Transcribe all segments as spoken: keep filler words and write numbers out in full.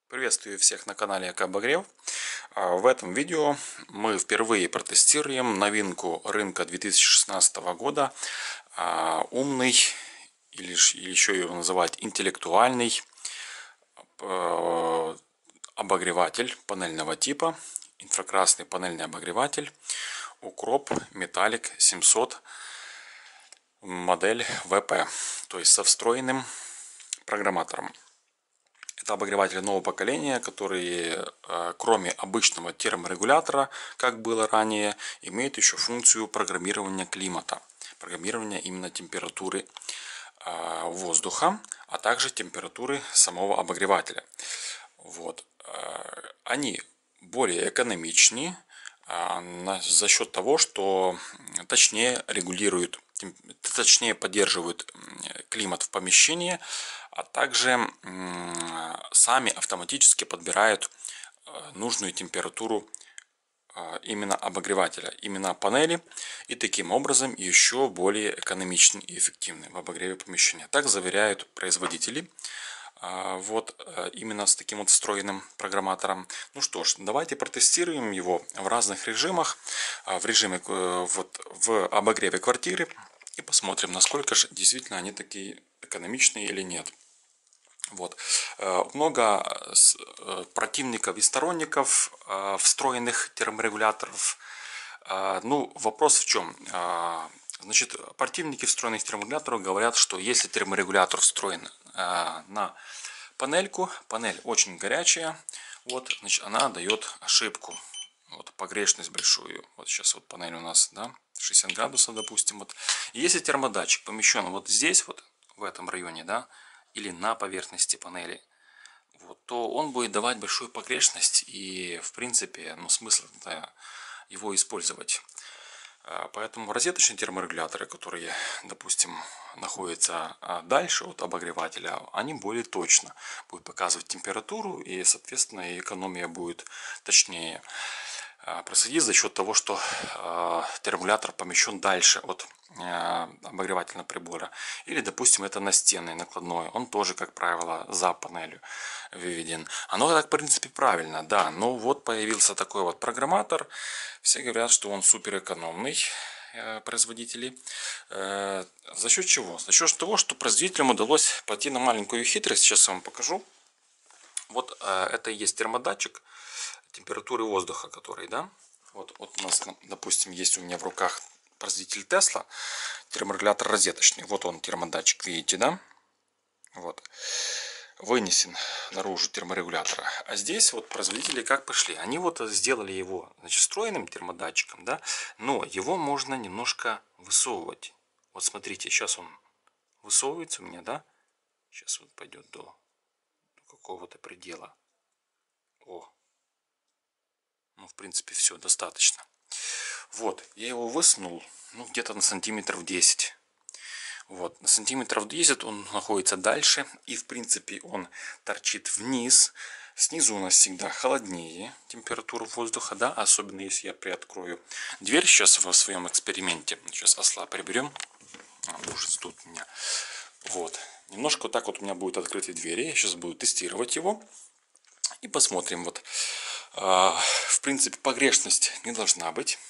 Приветствую всех на канале АК-Обогрев. В этом видео мы впервые протестируем новинку рынка две тысячи шестнадцатого года. Умный, или еще его называть интеллектуальный обогреватель панельного типа. Инфракрасный панельный обогреватель Укроп Металлик семьсот модель вэ пэ, то есть со встроенным программатором. Это обогреватели нового поколения, которые, кроме обычного терморегулятора, как было ранее, имеют еще функцию программирования климата, программирования именно температуры воздуха, а также температуры самого обогревателя. Вот. Они более экономичнее за счет того, что точнее регулируют, точнее поддерживают климат в помещении, а также сами автоматически подбирают нужную температуру именно обогревателя, именно панели, и таким образом еще более экономичны и эффективны в обогреве помещения. Так заверяют производители. Вот именно с таким вот встроенным программатором. Ну что ж, давайте протестируем его в разных режимах, в режиме вот в обогреве квартиры, и посмотрим, насколько же действительно они такие экономичные или нет. Вот. Много противников и сторонников встроенных терморегуляторов. Ну, вопрос в чем? Значит, противники встроенных терморегуляторов говорят, что если терморегулятор встроен на панельку, панель очень горячая, вот, значит, она дает ошибку, вот, погрешность большую. Вот сейчас вот панель у нас, да, шестьдесят градусов, допустим. Вот. И если термодатчик помещен вот здесь, вот в этом районе, да, или на поверхности панели, вот, то он будет давать большую погрешность, и в принципе, ну, смысл его использовать. Поэтому розеточные терморегуляторы, которые, допустим, находятся дальше от обогревателя, они более точно будут показывать температуру, и, соответственно, экономия будет точнее происходить за счет того, что терморегулятор помещен дальше от обогревательного прибора. Или, допустим, это настенный накладной, он тоже, как правило, за панелью выведен. Оно так, в принципе, правильно, да, но вот появился такой вот программатор. Все говорят, что он супер экономный, производителей. За счет чего? За счет того, что производителям удалось пойти на маленькую хитрость. Сейчас я вам покажу. Вот это и есть термодатчик температуры воздуха, который, да, вот, вот у нас, допустим, есть у меня в руках производитель Tesla, терморегулятор розеточный. Вот он, термодатчик, видите, да? Вот. Вынесен наружу терморегулятора. А здесь вот производители как пошли? Они вот сделали его, значит, встроенным термодатчиком, да, но его можно немножко высовывать. Вот смотрите, сейчас он высовывается у меня, да? Сейчас вот пойдет до, до какого-то предела. О, ну, в принципе, все, достаточно. Вот, я его высунул, ну, где-то на сантиметров десять. Вот, на сантиметров десять он находится дальше, и, в принципе, он торчит вниз. Снизу у нас всегда холоднее температура воздуха, да, особенно если я приоткрою дверь сейчас во своем эксперименте. Сейчас осла приберем. А, ужас тут у меня. Вот, немножко вот так вот у меня будет открыты двери. Я сейчас буду тестировать его. И посмотрим. Вот, в принципе, погрешность не должна быть.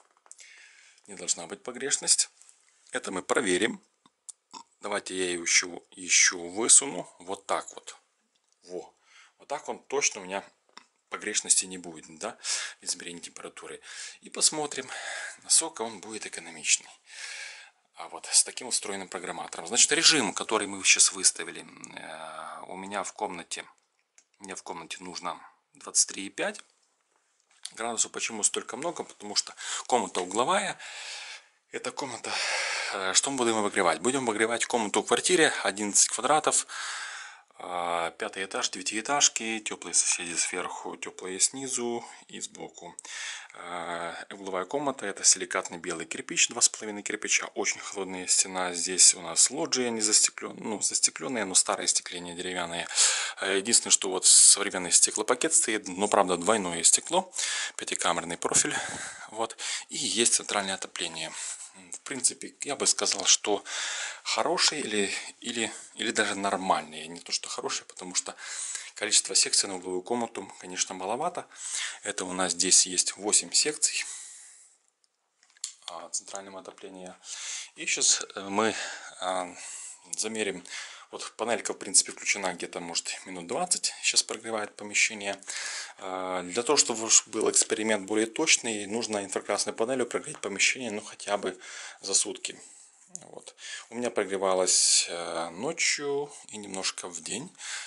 Не должна быть погрешность. Это мы проверим. Давайте я ее еще, еще высуну. Вот так вот. Во. Вот так он точно у меня погрешности не будет, да, измерение температуры. И посмотрим, насколько он будет экономичный. А вот с таким устроенным программатором. Значит, режим, который мы сейчас выставили, у меня в комнате, мне в комнате нужно двадцать три и пять градусов. Почему столько много? Потому что комната угловая. Эта комната, что мы будем обогревать? Будем обогревать комнату в квартире, одиннадцать квадратов, пятый этаж, девятиэтажки, теплые соседи сверху, теплые снизу и сбоку. Угловая комната — это силикатный белый кирпич, два с половиной кирпича, очень холодная стена. Здесь у нас лоджия не застекленная, ну, застекленные, но старые стекления деревянные. Единственное, что вот современный стеклопакет стоит, но правда двойное стекло, пятикамерный профиль, вот, и есть центральное отопление. В принципе, я бы сказал, что хороший или, или, или даже нормальный. Не то, что хороший, потому что Количество секций на угловую комнату, конечно, маловато. Это у нас здесь есть восемь секций центрального отопления. И сейчас мы замерим. Вот панелька, в принципе, включена где-то, может, минут двадцать. Сейчас прогревает помещение. Для того, чтобы был эксперимент более точный, нужно инфракрасной панелью прогреть помещение, ну, хотя бы за сутки. Вот. У меня прогревалось ночью и немножко в день.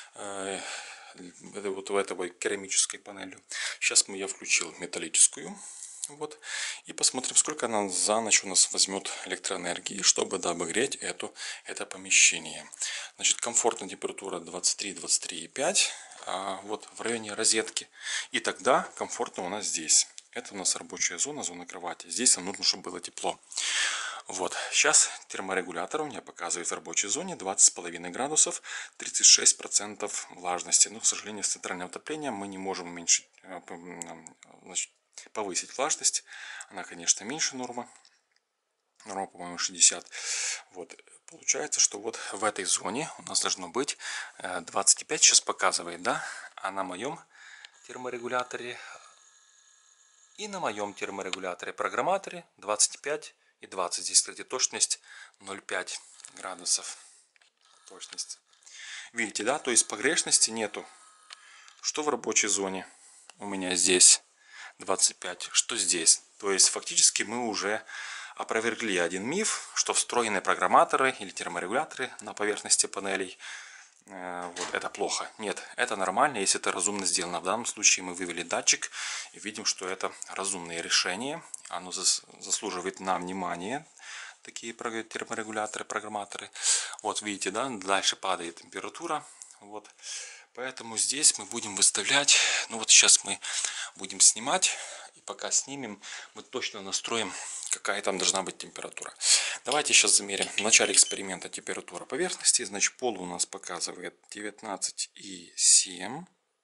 Это вот в этой керамической панелью. Сейчас я включил металлическую. Вот. И посмотрим, сколько она за ночь у нас возьмет электроэнергии, чтобы обогреть эту, это помещение. Значит, комфортная температура двадцать три — двадцать три и пять, а вот в районе розетки. И тогда комфортно у нас здесь. Это у нас рабочая зона, зона кровати. Здесь нам нужно, чтобы было тепло. Вот, сейчас терморегулятор у меня показывает в рабочей зоне двадцать с половиной градусов, тридцать шесть процентов влажности. Но, к сожалению, с центральным отоплением мы не можем уменьшить, значит, повысить влажность. Она, конечно, меньше нормы. Норма, по-моему, шестьдесят. Вот. Получается, что вот в этой зоне у нас должно быть двадцать пять. Сейчас показывает, да? А на моем терморегуляторе и на моем терморегуляторе программаторе двадцать пять и двадцать. Здесь, кстати, точность ноль целых пять градусов. Точность. Видите, да? То есть погрешности нету. Что в рабочей зоне у меня здесь двадцать пять, что здесь. То есть фактически мы уже опровергли один миф, что встроенные программаторы или терморегуляторы на поверхности панелей э, вот, это плохо. Нет, это нормально, если это разумно сделано. В данном случае мы вывели датчик и видим, что это разумное решение. Оно заслуживает на внимание. Такие терморегуляторы, программаторы. Вот видите, да, дальше падает температура. Вот. Поэтому здесь мы будем выставлять, ну вот сейчас мы будем снимать, и пока снимем, мы точно настроим, какая там должна быть температура. Давайте сейчас замерим в начале эксперимента температура поверхности. Значит, пол у нас показывает девятнадцать и семь.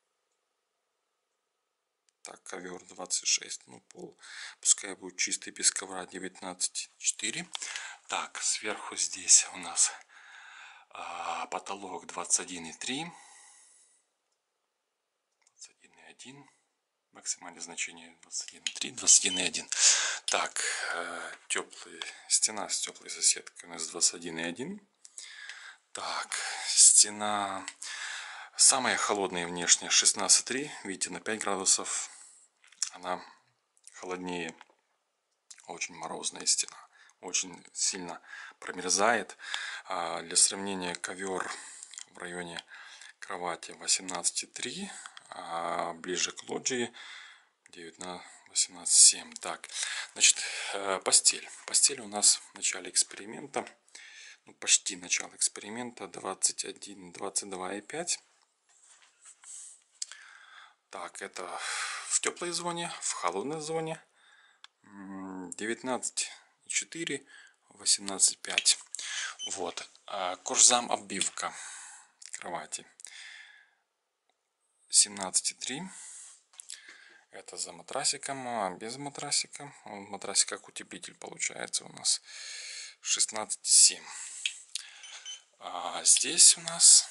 Так, ковер двадцать шесть, ну пол, пускай будет чистый без ковра, девятнадцать и четыре. Так, сверху здесь у нас а, потолок двадцать один и три. Максимальное значение двадцать один и три, двадцать один и один. Так, э, теплая стена с теплой соседкой у нас двадцать один и один. Так, стена самая холодная внешняя шестнадцать и три. Видите, на пять градусов она холоднее. Очень морозная стена. Очень сильно промерзает. А для сравнения, ковер в районе кровати восемнадцать и три. А ближе к лоджии девятнадцать, восемнадцать и семь. Так, значит, постель. Постель у нас в начале эксперимента, ну, почти начало эксперимента, двадцать один, двадцать два и пять. Так, это в теплой зоне, в холодной зоне девятнадцать и четыре, восемнадцать и пять. Вот. Кожзам оббивка кровати семнадцать и три. Это за матрасиком, а без матрасика. Матрасик как утеплитель получается у нас шестнадцать и семь. А здесь у нас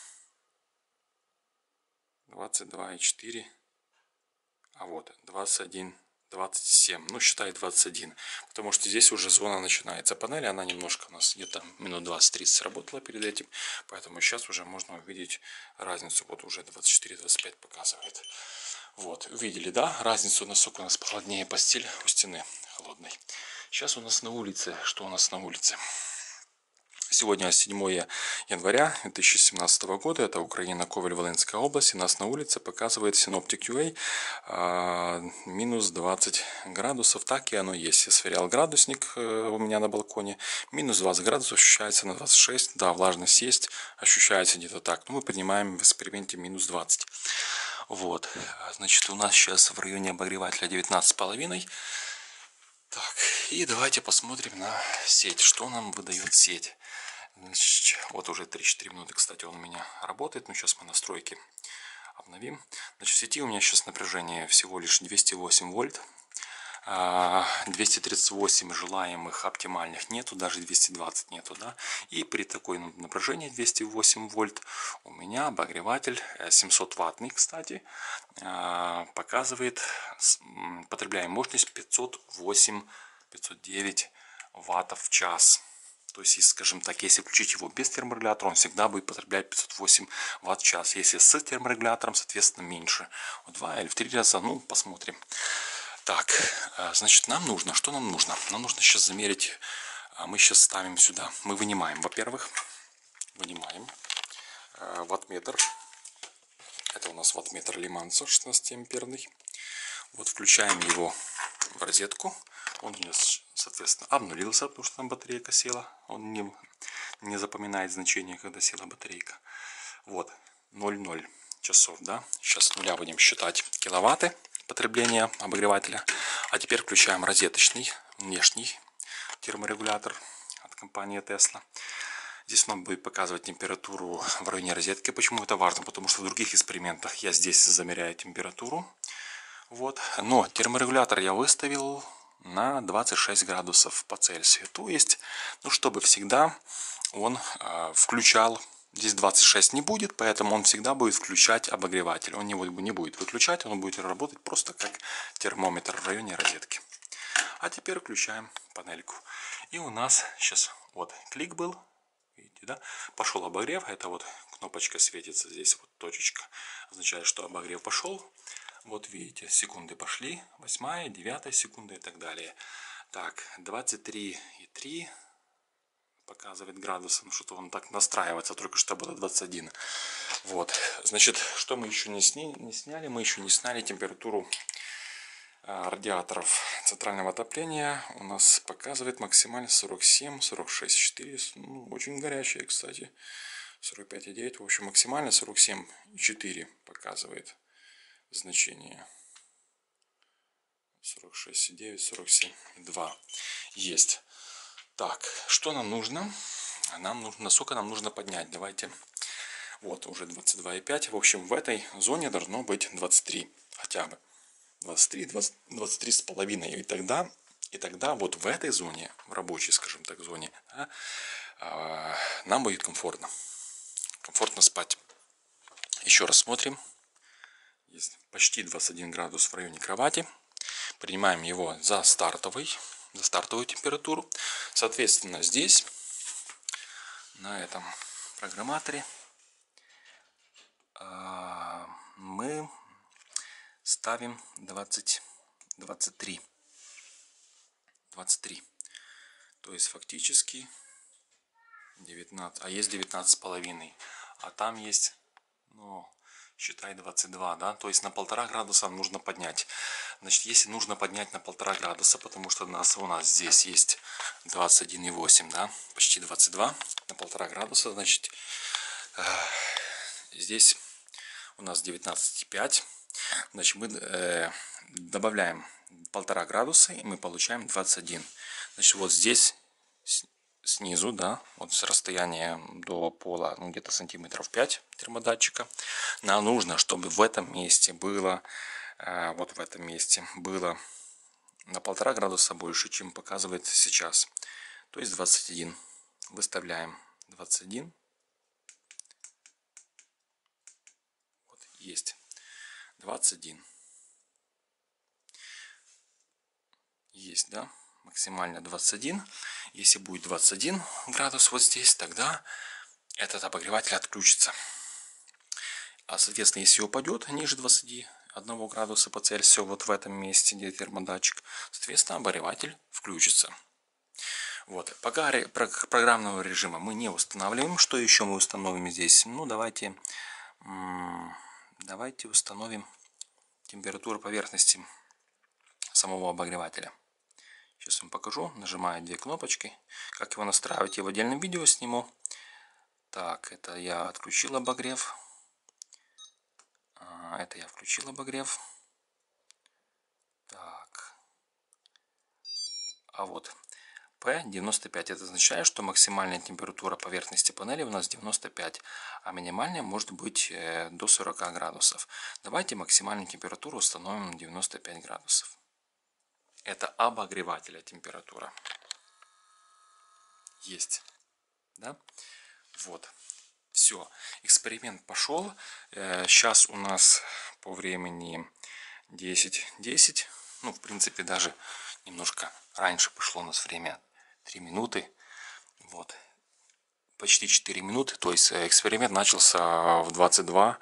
двадцать два и четыре. А вот двадцать один, двадцать семь. Ну, считай двадцать один. Потому что здесь уже зона начинается панели. Она немножко у нас где-то минут двадцать-тридцать работала перед этим. Поэтому сейчас уже можно увидеть разницу. Вот уже двадцать четыре — двадцать пять показывает. Вот, видели, да, разницу, насколько у нас холоднее постель у стены холодной. Сейчас у нас на улице, что у нас на улице? Сегодня седьмое января две тысячи семнадцатого года, это Украина, Ковель, Волынская область. И нас на улице показывает Synoptic ю эй а, минус двадцать градусов. Так и оно есть. Я сверял градусник у меня на балконе. Минус двадцать градусов, ощущается на двадцать шесть. Да, влажность есть, ощущается где-то так. Но мы принимаем в эксперименте минус двадцать. Вот, значит, у нас сейчас в районе обогревателя девятнадцать с половиной. Так, и давайте посмотрим на сеть, что нам выдает сеть. Значит, вот уже три-четыре минуты, кстати, он у меня работает. Ну, сейчас мы настройки обновим. Значит, в сети у меня сейчас напряжение всего лишь двести восемь вольт. двести тридцать восемь желаемых оптимальных нету, даже двести двадцать нету, да. И при такой напряжении двести восемь вольт у меня обогреватель семьсот ваттный, кстати, показывает потребляемую мощность пятьсот восемь — пятьсот девять ваттов в час. То есть, скажем так, если включить его без терморегулятора, он всегда будет потреблять пятьсот восемь ватт в час. Если с терморегулятором, соответственно, меньше. В два или в три раза, ну, посмотрим. Так, значит, нам нужно, что нам нужно? Нам нужно сейчас замерить, мы сейчас ставим сюда, мы вынимаем, во-первых, вынимаем ваттметр. Это у нас ваттметр Лиманца шестнадцати амперный. Вот включаем его в розетку. Он у нас, соответственно, обнулился, потому что там батарейка села. Он не, не запоминает значение, когда села батарейка. Вот, ноль ноль часов, да. Сейчас с нуля будем считать киловатты потребления обогревателя. А теперь включаем розеточный внешний терморегулятор от компании Tesla. Здесь он будет показывать температуру в районе розетки. Почему это важно? Потому что в других экспериментах я здесь замеряю температуру. Вот. Но терморегулятор я выставил на двадцать шесть градусов по Цельсию. То есть, ну, чтобы всегда он э, включал. Здесь двадцать шесть не будет, поэтому он всегда будет включать обогреватель. Он не, не будет выключать, он будет работать просто как термометр в районе розетки. А теперь включаем панельку. И у нас сейчас вот клик был. Видите, да? Пошел обогрев. Это вот кнопочка светится здесь, вот точечка. Означает, что обогрев пошел. Вот видите, секунды пошли. Восьмая, девятая секунда и так далее. Так, двадцать три и три показывает градусов. Ну, что-то он так настраивается, только что было двадцать один. Вот. Значит, что мы еще не, сни, не сняли? Мы еще не сняли температуру а, радиаторов центрального отопления. У нас показывает максимально сорок семь — сорок шесть — четыре. Ну, очень горячие, кстати. сорок пять и девять. В общем, максимально сорок семь и четыре показывает значение. сорок шесть и девять, сорок семь и два. Есть. Так, что нам нужно? Нам нужно, насколько нам нужно поднять? Давайте. Вот, уже двадцать два и пять. В общем, в этой зоне должно быть двадцать три. Хотя бы. двадцать три, двадцать, двадцать три с половиной. И тогда, и тогда вот в этой зоне, в рабочей, скажем так, зоне, да, э, нам будет комфортно. Комфортно спать. Еще раз смотрим. Есть почти двадцать один градус в районе кровати. Принимаем его за стартовый. За стартовую температуру. Соответственно, здесь, на этом программаторе, мы ставим двадцать, двадцать три. двадцать три. То есть фактически девятнадцать. А есть девятнадцать с половиной. А там есть, ну, считай, двадцать два, да, то есть на полтора градуса нужно поднять. Значит, если нужно поднять на полтора градуса, потому что у нас, у нас здесь есть двадцать один и восемь, да, почти двадцать два, на полтора градуса, значит, э, здесь у нас девятнадцать и пять, значит, мы э, добавляем полтора градуса, и мы получаем двадцать один. Значит, вот здесь снизу, да, вот с расстояния до пола, ну, где-то сантиметров пять термодатчика, нам нужно, чтобы в этом месте было, э, вот в этом месте было на полтора градуса больше, чем показывает сейчас. То есть двадцать один. Выставляем двадцать один. Вот, есть. двадцать один. Есть, да? Максимально двадцать один. Если будет двадцать один градус вот здесь, тогда этот обогреватель отключится. А соответственно, если упадет ниже двадцати одного градуса по Цельсию, вот в этом месте, где термодатчик, соответственно, обогреватель включится. Вот. Пока программного режима мы не устанавливаем. Что еще мы установим здесь? Ну, давайте, давайте установим температуру поверхности самого обогревателя. Сейчас вам покажу. Нажимаю две кнопочки. Как его настраивать, я в отдельном видео сниму. Так, это я отключил обогрев. Это я включил обогрев. Так. А вот пэ девяносто пять. Это означает, что максимальная температура поверхности панели у нас девяносто пять. А минимальная может быть до сорока градусов. Давайте максимальную температуру установим на девяносто пять градусов. Это обогревателя температура. Есть. Да? Вот. Все. Эксперимент пошел. Сейчас у нас по времени десять десять. Ну, в принципе, даже немножко раньше пошло у нас время три минуты. Вот. Почти четыре минуты. То есть эксперимент начался в двадцать два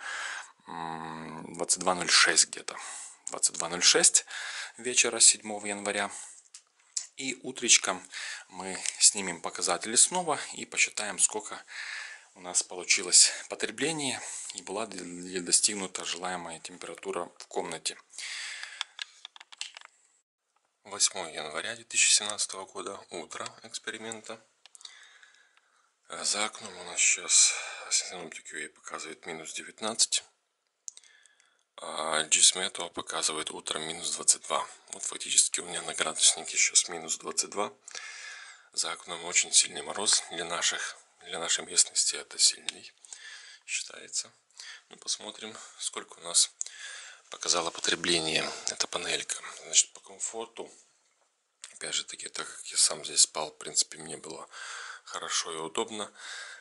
ноль шесть где-то. двадцать два ноль шесть вечера седьмого января. И утречком мы снимем показатели снова и посчитаем, сколько у нас получилось потребление и была ли достигнута желаемая температура в комнате. восьмое января две тысячи семнадцатого года. Утро эксперимента. За окном у нас сейчас синоптик ю эй показывает минус девятнадцать. А Gizmodo показывает утром минус двадцать два. Вот фактически у меня на градуснике сейчас минус двадцать два. За окном очень сильный мороз. Для наших, для нашей местности это сильней считается. Ну, посмотрим, сколько у нас показало потребление эта панелька. Значит, по комфорту, опять же таки, так как я сам здесь спал, в принципе, мне было хорошо и удобно.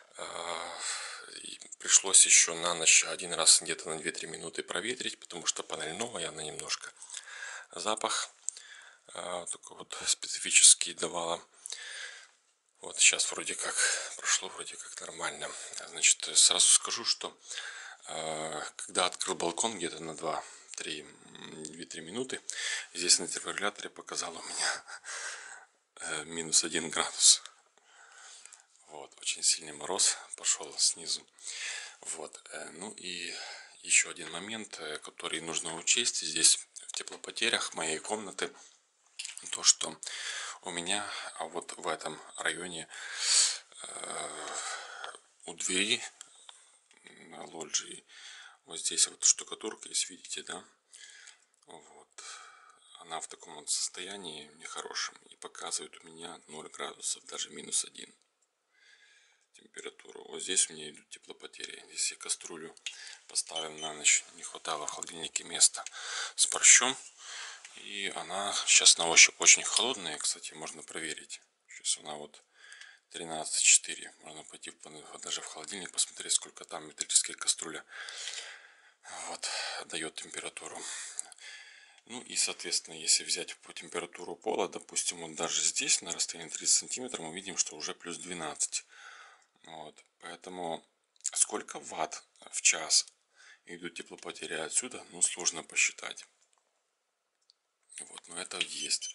И пришлось еще на ночь один раз где-то на две-три минуты проветрить, потому что панель новая, она немножко запах такой вот специфический давала. Вот сейчас вроде как прошло, вроде как нормально. Значит, сразу скажу, что когда открыл балкон где-то на два-три минуты, здесь на терморегуляторе показало у меня минус один градус. Вот, очень сильный мороз пошел снизу. Вот, ну и еще один момент, который нужно учесть здесь в теплопотерях моей комнаты, то что у меня а вот в этом районе э, у двери на лоджии вот здесь вот штукатурка есть, видите, да? Вот, она в таком вот состоянии нехорошем и показывает у меня ноль градусов, даже минус один. Температуру. Вот здесь у меня идут теплопотери. Здесь я кастрюлю поставил на ночь. Не хватало в холодильнике места с борщом. И она сейчас на ощупь очень холодная. Кстати, можно проверить. Сейчас она вот тринадцать четыре. Можно пойти в, даже в холодильник посмотреть, сколько там металлическая кастрюля вот, дает температуру. Ну и, соответственно, если взять по температуру пола, допустим, вот даже здесь на расстоянии тридцать сантиметров, мы видим, что уже плюс двенадцать. Вот, поэтому сколько ватт в час идут теплопотери отсюда, ну, сложно посчитать. Вот, но это есть.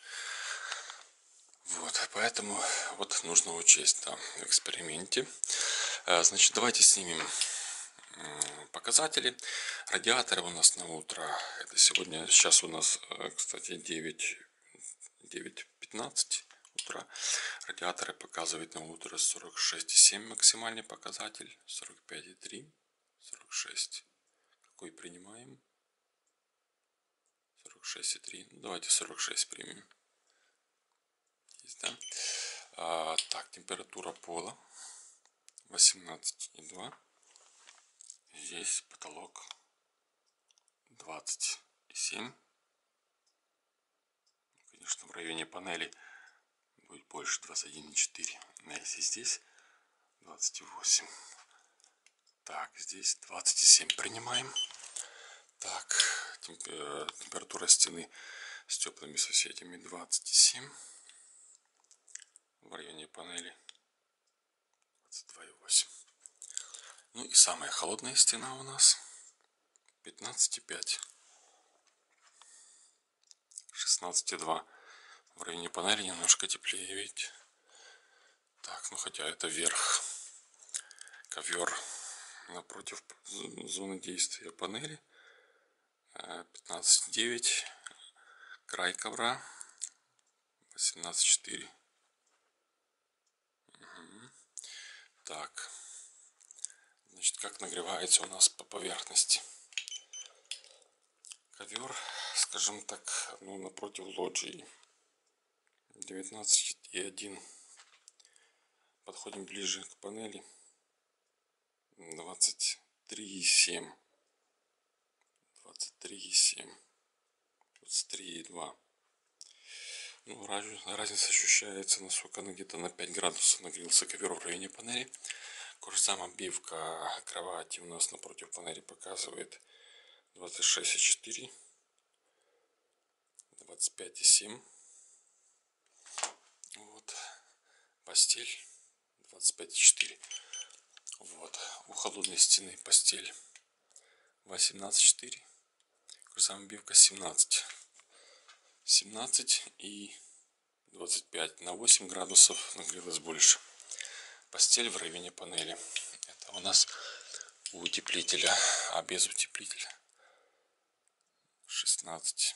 Вот, поэтому вот нужно учесть, да, в эксперименте. Значит, давайте снимем показатели. Радиаторы у нас на утро. Это сегодня, сейчас у нас, кстати, девять пятнадцать утра. Радиаторы показывают на утро сорок шесть и семь максимальный показатель, сорок пять и три, сорок шесть. Какой принимаем? сорок шесть и три. Ну, давайте сорок шесть примем. Есть, да? А, так, температура пола восемнадцать и два. Здесь потолок двадцать и семь. Конечно, в районе панели будет больше, двадцать один и четыре. Но если здесь двадцать восемь. Так, здесь двадцать семь принимаем. Так, температура стены с теплыми соседями двадцать семь. В районе панели двадцать два и восемь. Ну и самая холодная стена у нас пятнадцать и пять. шестнадцать и два. В районе панели немножко теплее, видите? Так, ну хотя это верх. Ковер напротив зоны действия панели. пятнадцать и девять. Край ковра восемнадцать и четыре. Угу. Так. Значит, как нагревается у нас по поверхности. Ковер, скажем так, ну, напротив лоджии. девятнадцать и один. Подходим ближе к панели. двадцать три и семь. двадцать три и семь. двадцать три и два. Ну, разница ощущается, насколько она где-то на пять градусов нагрелся ковер в районе панели. Кожзам обивка кровати у нас напротив панели показывает двадцать шесть и четыре, двадцать пять и семь. Вот. Постель двадцать пять и четыре. Вот. У холодной стены постель восемнадцать и четыре. Кожзам обивка семнадцать. семнадцать и двадцать пять. На восемь градусов нагрелось больше. Постель в районе панели. Это у нас у утеплителя, а без утеплителя шестнадцать,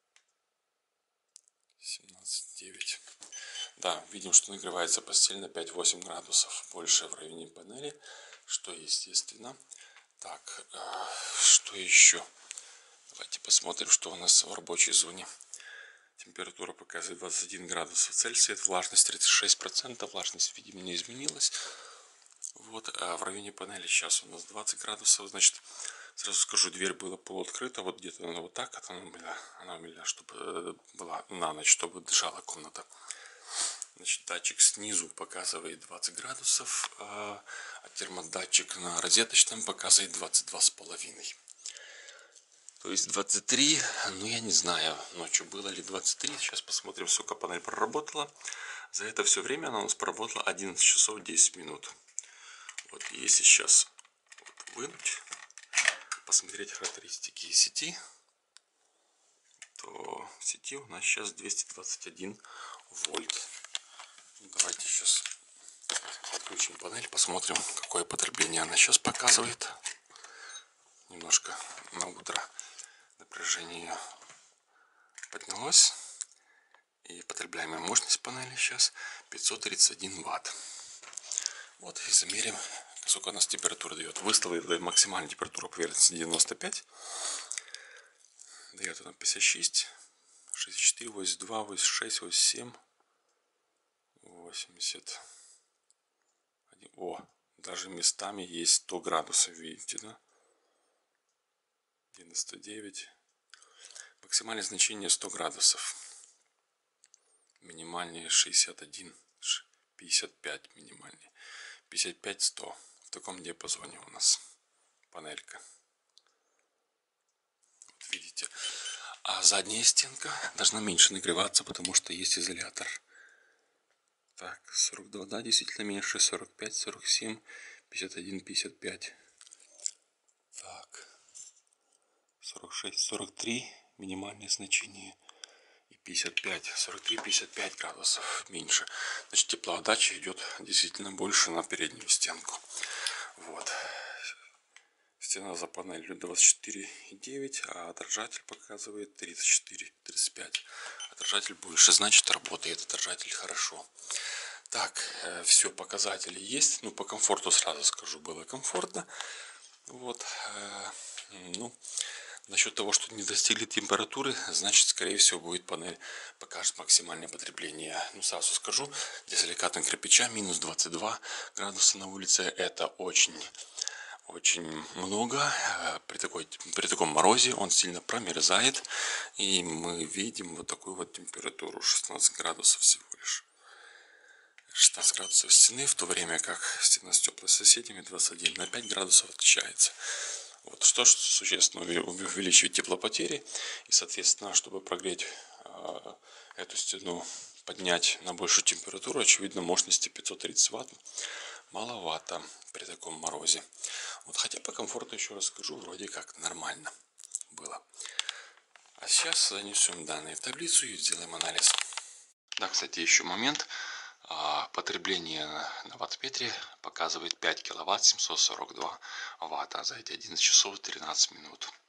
семнадцать, девять. Да, видим, что нагревается постель на пять-восемь градусов больше в районе панели, что естественно. Так, что еще? Давайте посмотрим, что у нас в рабочей зоне. Температура показывает двадцать один градус Цельсия, влажность тридцать шесть процентов, влажность, видимо, не изменилась. Вот, а в районе панели сейчас у нас двадцать градусов, значит, сразу скажу, дверь была полуоткрыта, вот где-то она вот так, она у меня, она у меня, чтобы была на ночь, чтобы дышала комната. Значит, датчик снизу показывает двадцать градусов, а термодатчик на розеточном показывает двадцать два с половиной. То есть двадцать три, ну я не знаю, ночью было ли двадцать три. Сейчас посмотрим, сколько панель проработала. За это все время она у нас проработала одиннадцать часов десять минут. Вот если сейчас вот вынуть, посмотреть характеристики сети, то в сети у нас сейчас двести двадцать один вольт. Давайте сейчас отключим панель, посмотрим, какое потребление она сейчас показывает. Немножко на утро напряжение поднялось. И потребляемая мощность панели сейчас пятьсот тридцать один ватт. Вот и замерим, сколько у нас температура дает. Выставила максимальную температуру поверхности девяносто пять. Дает она пятьдесят шесть, шестьдесят четыре, восемьдесят два, восемьдесят шесть, восемьдесят семь, восемьдесят один. О, даже местами есть сто градусов, видите, да? девяносто девять. Максимальное значение сто градусов. Минимальный шестьдесят один, пятьдесят пять минимальный. пятьдесят пять сто. В таком диапазоне у нас панелька. Вот видите. А задняя стенка должна меньше нагреваться, потому что есть изолятор. Так, сорок два, да, действительно меньше. сорок пять, сорок семь, пятьдесят один, пятьдесят пять. Так, сорок шесть, сорок три минимальное значение. И пятьдесят пять, сорок три, пятьдесят пять градусов меньше. Значит, теплоотдача идет действительно больше на переднюю стенку. Вот. Стена за панелью двадцать четыре и девять, а отражатель показывает тридцать четыре, тридцать пять. Отражатель больше, значит, работает отражатель хорошо. Так, все, показатели есть. Ну, по комфорту сразу скажу, было комфортно. Вот. Ну, насчет того, что не достигли температуры, значит, скорее всего, будет панель покажет максимальное потребление. Ну, сразу скажу, для силикатного кирпича минус двадцать два градуса на улице. Это очень, очень много. При, такой, при таком морозе он сильно промерзает. И мы видим вот такую вот температуру, шестнадцать градусов всего лишь. шестнадцать градусов стены, в то время как стена с теплыми соседями двадцать один, на пять градусов отличается. Вот, что существенно увеличивает теплопотери, и, соответственно, чтобы прогреть э, эту стену, поднять на большую температуру, очевидно, мощности пятьсот тридцать ватт маловато при таком морозе. Вот, хотя по комфорту, еще раз скажу, вроде как нормально было. А сейчас занесем данные в таблицу и сделаем анализ. Да, кстати, еще момент. Потребление на ваттметре показывает пять киловатт семьсот сорок два ватта за эти одиннадцать часов тринадцать минут.